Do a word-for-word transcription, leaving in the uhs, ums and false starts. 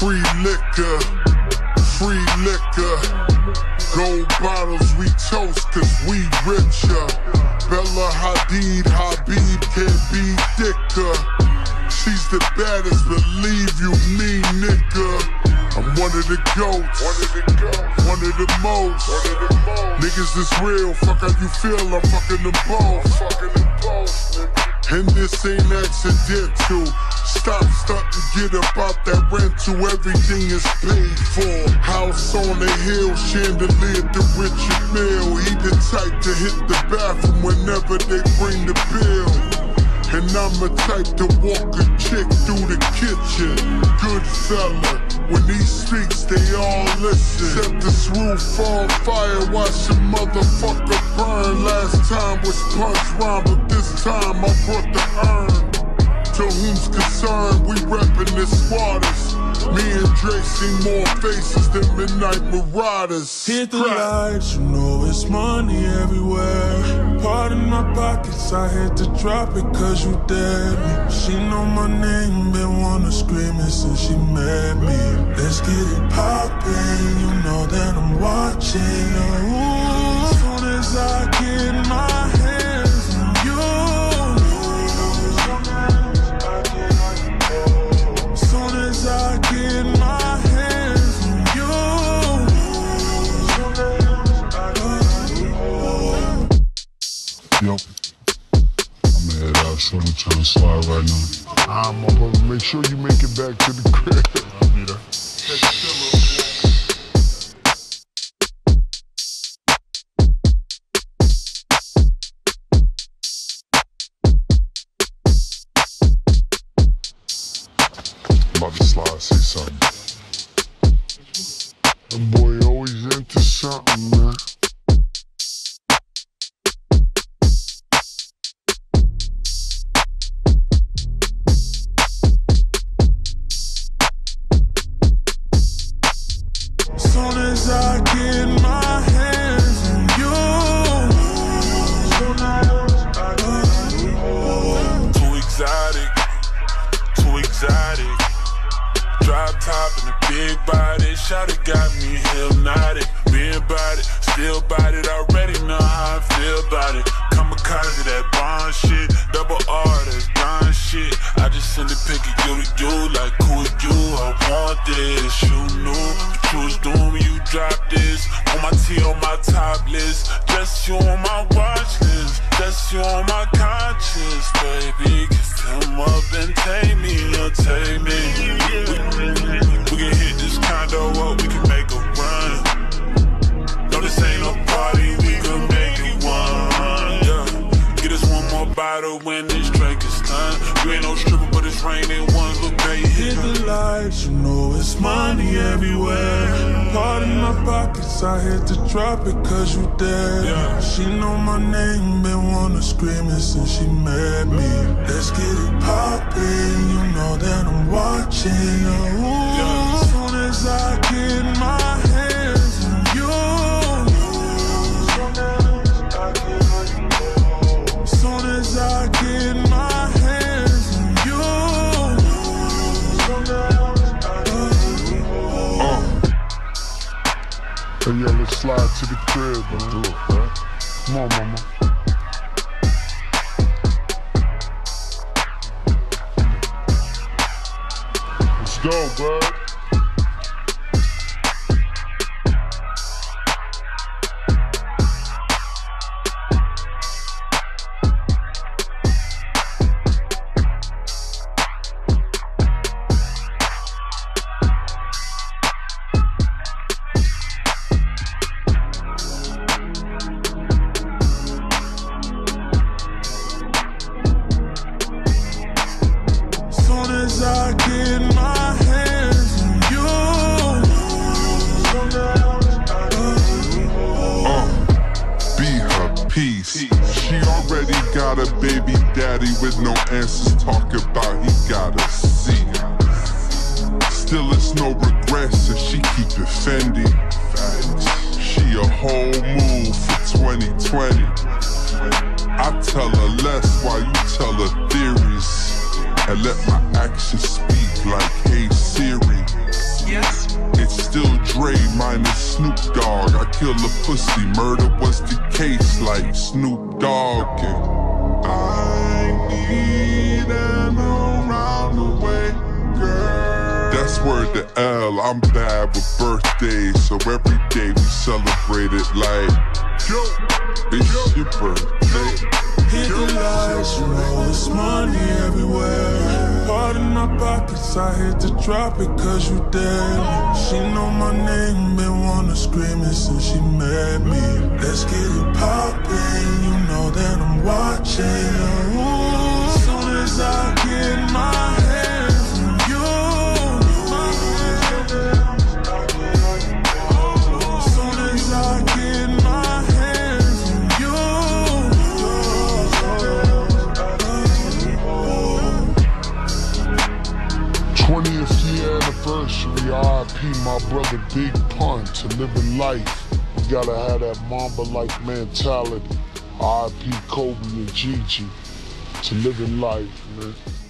Free liquor, free liquor. Gold bottles we toast cause we richer. Bella Hadid, Habib can't be thicker. She's the baddest, believe you me, nigga. I'm one of the goats, one of the, goats. One of the most. One of the most. Niggas is real, fuck how you feel, I'm fucking them both. I'm fucking them both, nigga. And this ain't accidental. Stop stunting, get up out that rental, everything is paid for. House on the hill, chandelier to Richard Mill. He the type to hit the bathroom whenever they bring the bill. And I'm the type to walk a chick through the kitchen. Good fella, when he speaks they all listen. Set this roof on fire, watch the motherfucker burn. Last time was punch rhyme, but this time I brought the urn. To whom's concerned, we reppin' the squatters. Me and Dre see more faces than Midnight Marauders. Hit the lights, you know it's money everywhere. Part in my pockets, I had to drop it cause you dared me. She know my name, been wanna scream it since she met me. Let's get it poppin', you know that I'm watching. Ooh, as soon as I get my hands on you, I get my hands on you. Yo, I'm head out, shorty trying to slide right now. Ah, my brother, make sure you make it back to the crib. I'll be there. About to slide, say something. That boy always into something, man. Soon as I get my hands on you, too exotic, too exotic. Drop top and a big body, shawty got me hypnotic. Been about it, still about it, already know how I feel about it. Kamikaze, that bond shit, double R, that's Don shit. I just send a pic of you to you, like who are you? I want this, you knew what you was doing when you dropped this. On my T, on my top list, just you on my watch list, just you on my conscience, baby. Come up and take me, or take me. We, we can hit this condo up, we can make a run. No, this ain't no party, we can make it one. Yeah, get us one more bottle when this drink is done. You ain't no stripper, but it's raining one look baby. Hit the lights, you know it's money everywhere. Part in my pockets, I had to drop it cause you there. Yeah. She know my name, been wanna scream it since she met me. Let's get it poppin', you know that I'm watching. Ooh, yeah. As soon as I get my hands on you, as soon as I get my hands on you. Uh. Hey, yo, let's slide to the crib, man. Do it, man. Come on, mama. Let's go, bud. With no answers, talk about he gotta see. Still it's no regrets and she keep it Fendi. She a whole move for twenty twenty. I tell her less while you tell her theories, and let my actions speak like hey Siri. kill a pussy. Murder was the case, like Snoop Dogg. And I need an around the way girl. That's word to L. I'm bad with birthdays, so every day we celebrate it like, yo, it's your birthday. Hit the lights, you know it's money everywhere. Part in my pockets, I hate to drop it cause you dead. She know my name, been wanna scream it since she met me. Let's get it poppin', you know that I'm watching. Ooh, soon as I get my hands on you, soon as I get my hands on you. twentieth year anniversary, R I P my brother Big Pun. To living life, you gotta have that Mamba-like mentality. R I P Kobe and Gigi. To living life, man.